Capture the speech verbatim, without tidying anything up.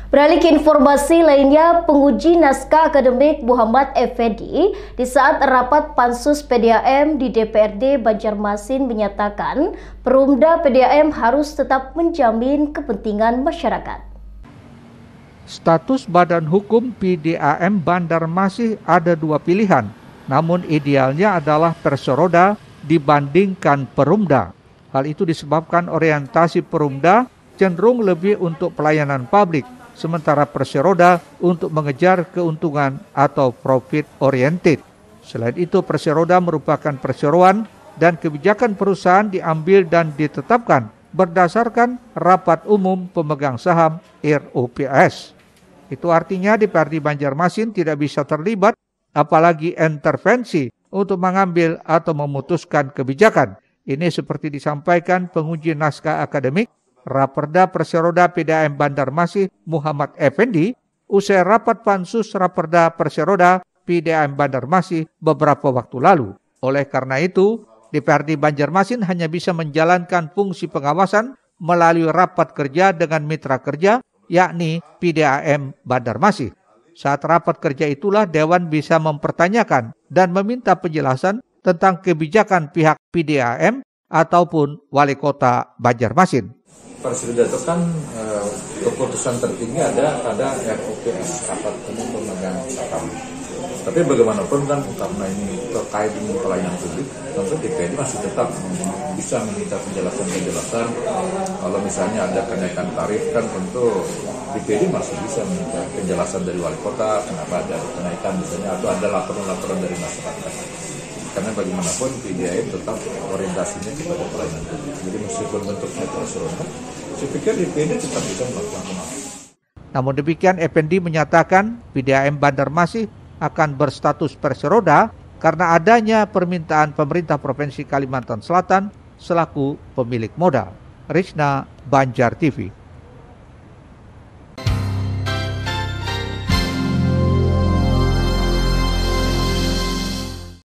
Beralih ke informasi lainnya, penguji naskah akademik Muhammad Effendi di saat rapat Pansus P D A M di D P R D Banjarmasin menyatakan Perumda P D A M harus tetap menjamin kepentingan masyarakat. Status Badan Hukum P D A M Banjarmasin ada dua pilihan, namun idealnya adalah Perseroda dibandingkan Perumda. Hal itu disebabkan orientasi Perumda cenderung lebih untuk pelayanan publik, sementara Perseroda untuk mengejar keuntungan atau profit oriented. Selain itu, Perseroda merupakan perseroan dan kebijakan perusahaan diambil dan ditetapkan berdasarkan Rapat Umum Pemegang Saham R O P S. Itu artinya D P R D Banjarmasin tidak bisa terlibat apalagi intervensi untuk mengambil atau memutuskan kebijakan. Ini seperti disampaikan penguji naskah akademik Raperda Perseroda P D A M Banjarmasin Muhammad Effendi usai rapat Pansus Raperda Perseroda P D A M Banjarmasin beberapa waktu lalu. Oleh karena itu, D P R D Banjarmasin hanya bisa menjalankan fungsi pengawasan melalui rapat kerja dengan mitra kerja, yakni P D A M Banjarmasin. Saat rapat kerja itulah Dewan bisa mempertanyakan dan meminta penjelasan tentang kebijakan pihak P D A M ataupun Wali Kota Banjarmasin. Perseroda itu kan e, keputusan tertinggi ada pada R O P S, Rapat Umum Pemegang Saham. Tapi bagaimanapun kan karena ini terkait dengan pelayanan publik, tentu D P R D masih tetap bisa meminta penjelasan-penjelasan. Kalau misalnya ada kenaikan tarif kan tentu D P R D masih bisa meminta penjelasan dari wali kota kenapa ada kenaikan misalnya, atau ada laporan-laporan dari masyarakat. Karena bagaimanapun P D A M tetap orientasinya kepada pelayanan publik. Jadi meskipun bentuknya Perseroda, saya pikir D P R D tetap bisa melakukan pengawasan. Namun demikian, Effendi menyatakan P D A M Banjarmasin akan berstatus Perseroda karena adanya permintaan pemerintah Provinsi Kalimantan Selatan selaku pemilik modal. Rizna, Banjar T V.